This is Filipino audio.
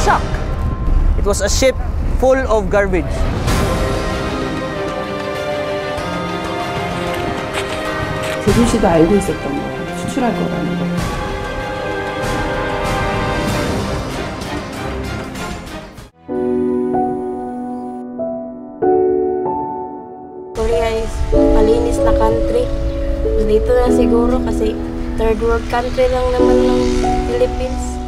shocked. It was a ship full of garbage. 조준 씨도 알고 있었던 거예요. 수출할 거라는 거. Korea is malinis na country. Dito na siguro kasi third world country lang naman ng Philippines.